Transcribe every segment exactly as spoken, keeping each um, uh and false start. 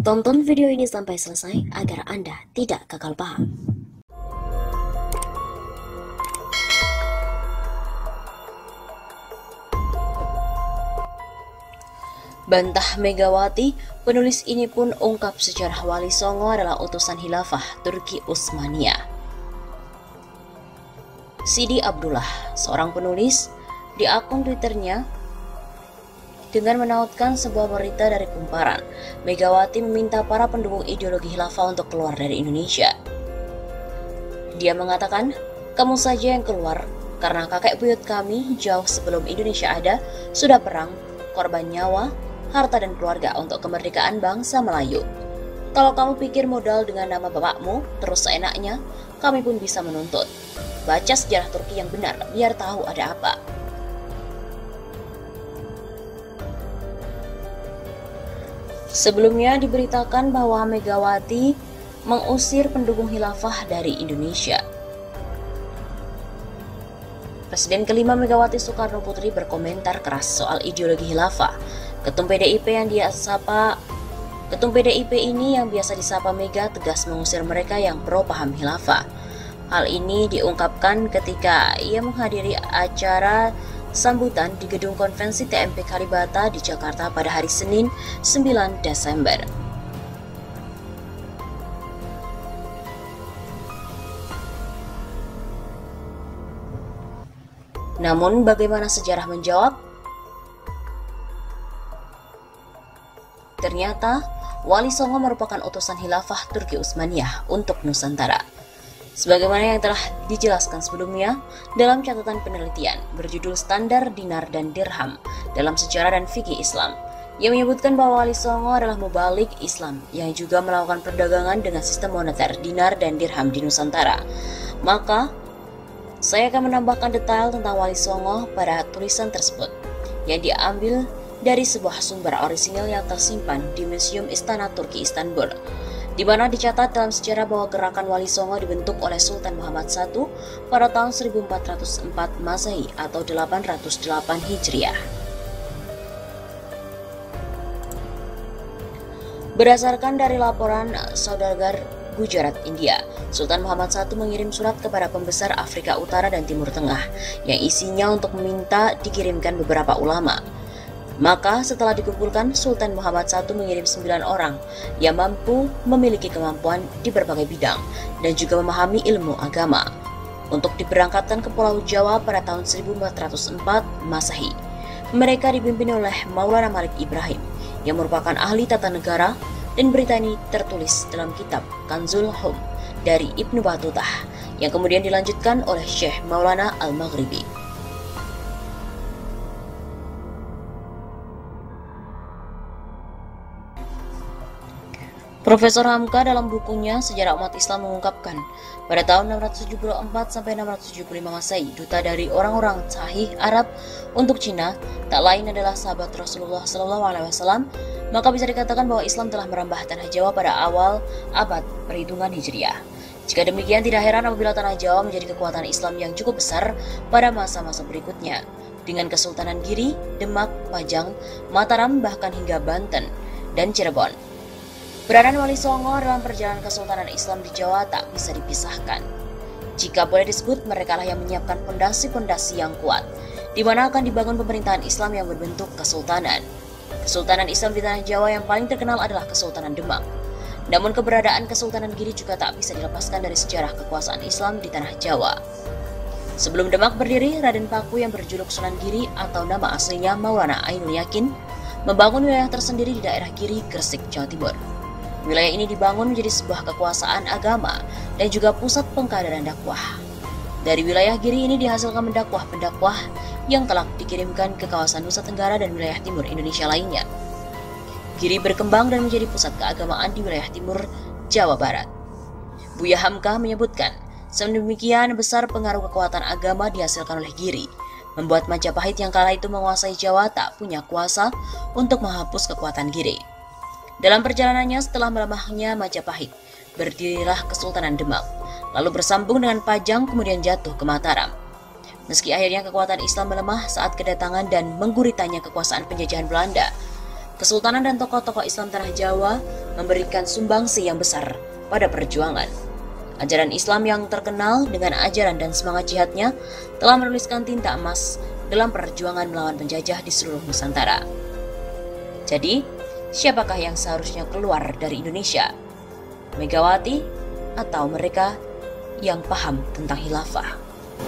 Tonton video ini sampai selesai agar Anda tidak gagal paham. Bantah Megawati, penulis ini pun ungkap sejarah Wali Songo adalah utusan khilafah Turki Utsmaniyah. Sidi Abdullah, seorang penulis, di akun Twitternya dengan menautkan sebuah berita dari Kumparan, Megawati meminta para pendukung ideologi khilafah untuk keluar dari Indonesia. Dia mengatakan, kamu saja yang keluar, karena kakek buyut kami jauh sebelum Indonesia ada, sudah perang, korban nyawa, harta dan keluarga untuk kemerdekaan bangsa Melayu. Kalau kamu pikir modal dengan nama bapakmu, terus seenaknya, kami pun bisa menuntut. Baca sejarah Turki yang benar, biar tahu ada apa. Sebelumnya diberitakan bahwa Megawati mengusir pendukung khilafah dari Indonesia. Presiden kelima Megawati Soekarno Putri berkomentar keras soal ideologi khilafah. Ketum P D I P yang dia sapa, Ketum P D I P ini yang biasa disapa Mega tegas mengusir mereka yang pro paham khilafah. Hal ini diungkapkan ketika ia menghadiri acara sambutan di Gedung Konvensi T M P Kalibata di Jakarta pada hari Senin sembilan Desember. Namun bagaimana sejarah menjawab? Ternyata Wali Songo merupakan utusan khilafah Turki Utsmaniyah untuk Nusantara. Sebagaimana yang telah dijelaskan sebelumnya dalam catatan penelitian berjudul Standar Dinar dan Dirham dalam Sejarah dan Fikih Islam, yang menyebutkan bahwa Wali Songo adalah mubalik Islam yang juga melakukan perdagangan dengan sistem moneter dinar dan dirham di Nusantara. Maka, saya akan menambahkan detail tentang Wali Songo pada tulisan tersebut yang diambil dari sebuah sumber orisinil yang tersimpan di Museum Istana Turki Istanbul, di mana dicatat dalam sejarah bahwa gerakan Wali Songo dibentuk oleh Sultan Muhammad the First pada tahun seribu empat ratus empat Masehi atau delapan ratus delapan Hijriah. Berdasarkan dari laporan saudagar Gujarat, India, Sultan Muhammad the First mengirim surat kepada pembesar Afrika Utara dan Timur Tengah yang isinya untuk meminta dikirimkan beberapa ulama. Maka setelah dikumpulkan, Sultan Muhammad the First mengirim sembilan orang yang mampu memiliki kemampuan di berbagai bidang dan juga memahami ilmu agama untuk diberangkatkan ke Pulau Jawa pada tahun seribu empat ratus empat Masehi. Mereka dipimpin oleh Maulana Malik Ibrahim yang merupakan ahli tata negara, dan berita ini tertulis dalam kitab Kanzul Hum dari Ibnu Battuta yang kemudian dilanjutkan oleh Syekh Maulana Al-Maghribi. Profesor Hamka dalam bukunya Sejarah Umat Islam mengungkapkan, pada tahun enam ratus tujuh puluh empat sampai enam ratus tujuh puluh lima Masehi, duta dari orang-orang Sahih Arab untuk Cina tak lain adalah sahabat Rasulullah Shallallahu Alaihi Wasallam. Maka bisa dikatakan bahwa Islam telah merambah tanah Jawa pada awal abad perhitungan Hijriah. Jika demikian, tidak heran apabila tanah Jawa menjadi kekuatan Islam yang cukup besar pada masa-masa berikutnya, dengan Kesultanan Giri, Demak, Pajang, Mataram, bahkan hingga Banten dan Cirebon. Peranan Wali Songo dalam perjalanan Kesultanan Islam di Jawa tak bisa dipisahkan. Jika boleh disebut, mereka lah yang menyiapkan pondasi-pondasi yang kuat, di mana akan dibangun pemerintahan Islam yang berbentuk kesultanan. Kesultanan Islam di tanah Jawa yang paling terkenal adalah Kesultanan Demak. Namun keberadaan Kesultanan Giri juga tak bisa dilepaskan dari sejarah kekuasaan Islam di tanah Jawa. Sebelum Demak berdiri, Raden Paku yang berjuluk Sunan Giri atau nama aslinya Maulana Ainul Yakin membangun wilayah tersendiri di daerah Giri, Gresik, Jawa Timur. Wilayah ini dibangun menjadi sebuah kekuasaan agama dan juga pusat pengkaderan dakwah. Dari wilayah Giri ini dihasilkan pendakwah-pendakwah yang kelak dikirimkan ke kawasan Nusa Tenggara dan wilayah timur Indonesia lainnya. Giri berkembang dan menjadi pusat keagamaan di wilayah timur Jawa Barat. Buya Hamka menyebutkan, sedemikian besar pengaruh kekuatan agama dihasilkan oleh Giri, membuat Majapahit yang kala itu menguasai Jawa tak punya kuasa untuk menghapus kekuatan Giri. Dalam perjalanannya setelah melemahnya Majapahit, berdirilah Kesultanan Demak, lalu bersambung dengan Pajang kemudian jatuh ke Mataram. Meski akhirnya kekuatan Islam melemah saat kedatangan dan mengguritanya kekuasaan penjajahan Belanda, Kesultanan dan tokoh-tokoh Islam tanah Jawa memberikan sumbangsi yang besar pada perjuangan. Ajaran Islam yang terkenal dengan ajaran dan semangat jihadnya telah menuliskan tinta emas dalam perjuangan melawan penjajah di seluruh Nusantara. Jadi, siapakah yang seharusnya keluar dari Indonesia? Megawati atau mereka yang paham tentang khilafah?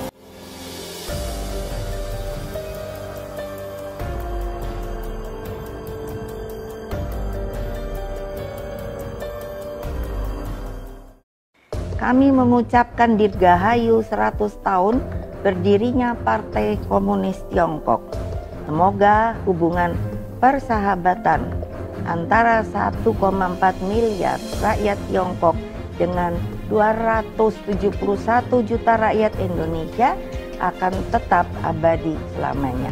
Kami mengucapkan dirgahayu seratus tahun berdirinya Partai Komunis Tiongkok. Semoga hubungan persahabatan antara satu koma empat miliar rakyat Tiongkok dengan dua ratus tujuh puluh satu juta rakyat Indonesia akan tetap abadi selamanya.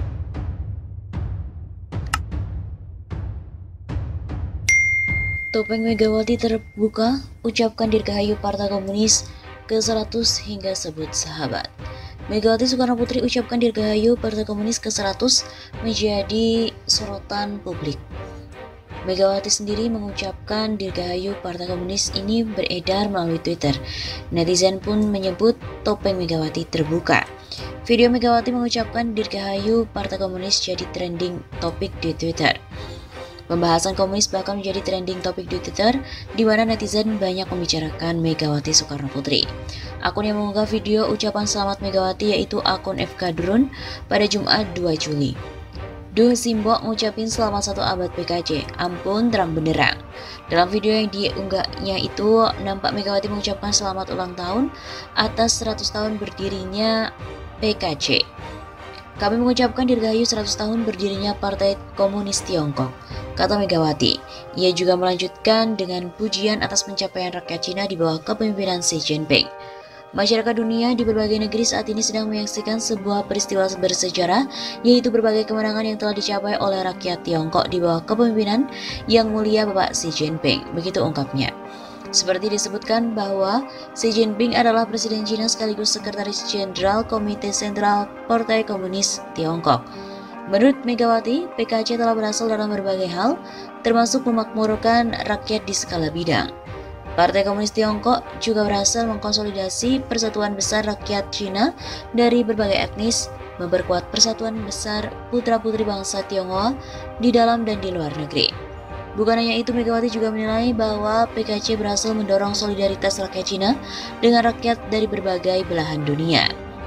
Topeng Megawati terbuka, ucapkan dirgahayu Partai Komunis ke seratus hingga sebut sahabat. Megawati Soekarno Putri ucapkan dirgahayu Partai Komunis ke seratus menjadi sorotan publik. Megawati sendiri mengucapkan dirgahayu Partai Komunis ini beredar melalui Twitter. Netizen pun menyebut topeng Megawati terbuka. Video Megawati mengucapkan dirgahayu Partai Komunis jadi trending topik di Twitter. Pembahasan komunis bahkan menjadi trending topik di Twitter, di mana netizen banyak membicarakan Megawati Soekarno Putri. Akun yang mengunggah video ucapan selamat Megawati yaitu akun F K Drun pada Jumat dua Juli. Duh Simbok ngucapin selamat satu abad P K C, ampun terang benderang. Dalam video yang diunggahnya itu, nampak Megawati mengucapkan selamat ulang tahun atas seratus tahun berdirinya P K C. Kami mengucapkan dirgahayu seratus tahun berdirinya Partai Komunis Tiongkok, kata Megawati. Ia juga melanjutkan dengan pujian atas pencapaian rakyat Cina di bawah kepemimpinan Xi Jinping. Masyarakat dunia di berbagai negeri saat ini sedang menyaksikan sebuah peristiwa bersejarah, yaitu berbagai kemenangan yang telah dicapai oleh rakyat Tiongkok di bawah kepemimpinan yang mulia Bapak Xi Jinping, begitu ungkapnya. Seperti disebutkan bahwa Xi Jinping adalah Presiden Cina sekaligus Sekretaris Jenderal Komite Sentral Partai Komunis Tiongkok. Menurut Megawati, P K C telah berhasil dalam berbagai hal, termasuk memakmurkan rakyat di skala bidang. Partai Komunis Tiongkok juga berhasil mengkonsolidasi persatuan besar rakyat Cina dari berbagai etnis, memperkuat persatuan besar putra-putri bangsa Tionghoa di dalam dan di luar negeri. Bukan hanya itu, Megawati juga menilai bahwa P K C berhasil mendorong solidaritas rakyat Cina dengan rakyat dari berbagai belahan dunia.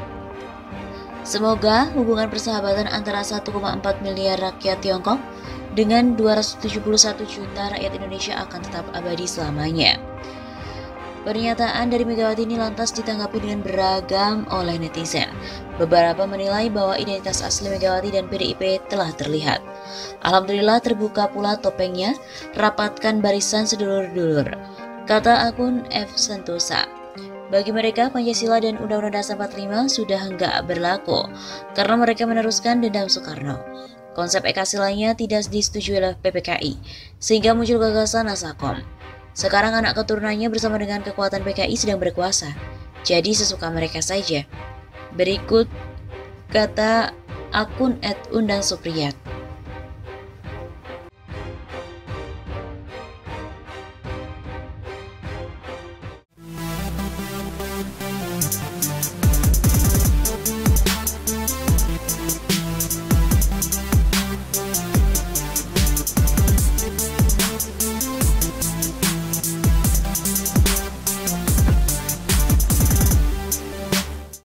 Semoga hubungan persahabatan antara satu koma empat miliar rakyat Tiongkok dengan dua ratus tujuh puluh satu juta rakyat Indonesia akan tetap abadi selamanya. Pernyataan dari Megawati ini lantas ditanggapi dengan beragam oleh netizen. Beberapa menilai bahwa identitas asli Megawati dan P D I P telah terlihat. Alhamdulillah terbuka pula topengnya, rapatkan barisan sedulur-dulur, kata akun F Sentosa. Bagi mereka, Pancasila dan Undang-Undang Dasar empat puluh lima sudah enggak berlaku karena mereka meneruskan dendam Soekarno. Konsep Ekasi lainnya tidak disetujui oleh P P K I, sehingga muncul gagasan Nasakom. Sekarang anak keturunannya bersama dengan kekuatan P K I sedang berkuasa, jadi sesuka mereka saja. Berikut kata akun et Undan Supriyat.